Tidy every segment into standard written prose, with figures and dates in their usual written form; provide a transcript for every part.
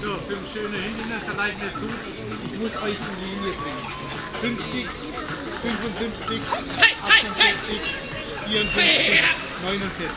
So, für ein schönes Hinderniserlebnis tut, ich muss euch in die Linie bringen. 50, 55, 48, 54, 49.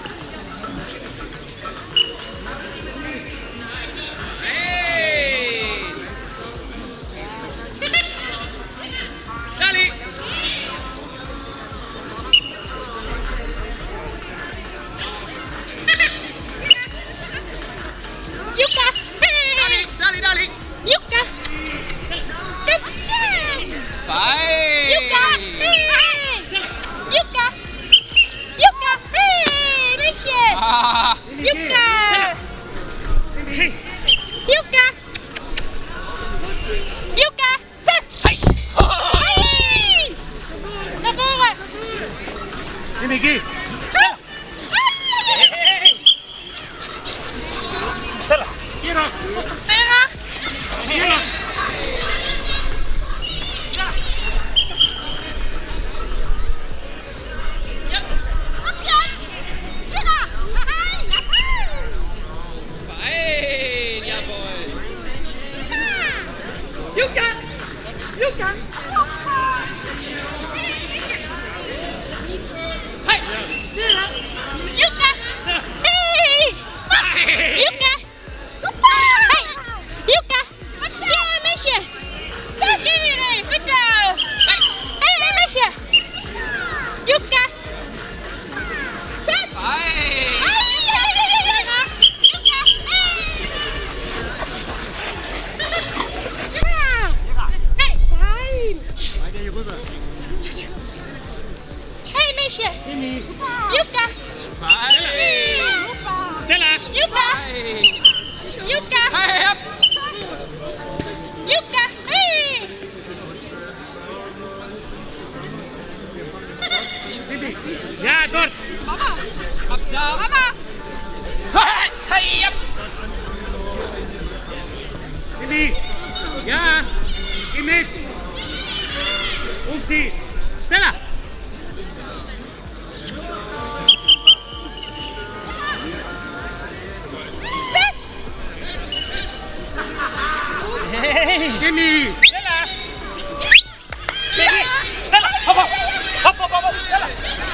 Geh! Stella! Hier noch! Hier noch! Fein! Jawohl! Juka! Juka! Juka! Stella! Juka! Juka! Juka! Hey! Ja, dort! Mama! Ab da! Mama! Hey! Timmy! Ja! Geh mit! Ruf sie! Stella! Hey! Timmy! Stella! Stella! Hopp, hopp! Hopp, hopp, hopp! Stella!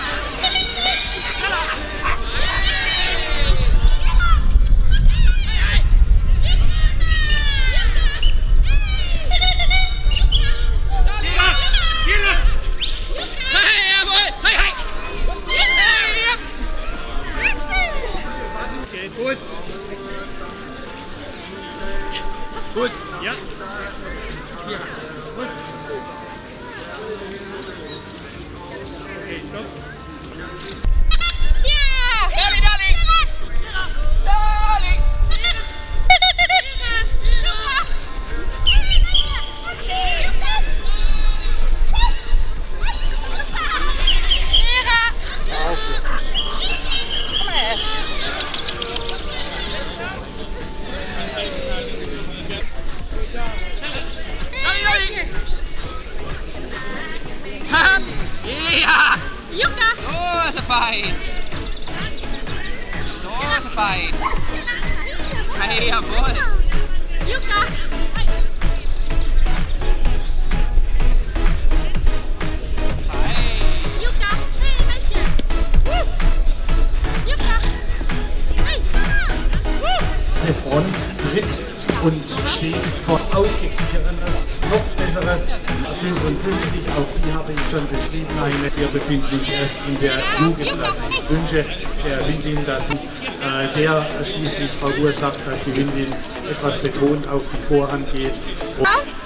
Gut. Gut. Ja. Ja. Gut. Okay, stopp. Ja! Dali, Dali! Dali! Ja! Juka! So ist er fein! So ist er fein! Hey, jawohl! Juka! Fein! Juka! Hey, Mädchen! Juka! Hey! Der Front tritt und steht vor ausgeglicheneres, noch besseres 55. Auch Sie habe ich schon beschrieben. Wir befinden uns erst in der Jugendklasse. Ich wünsche der Windin, dass der schließlich verursacht, dass die Windin etwas betont auf die Vorhand geht.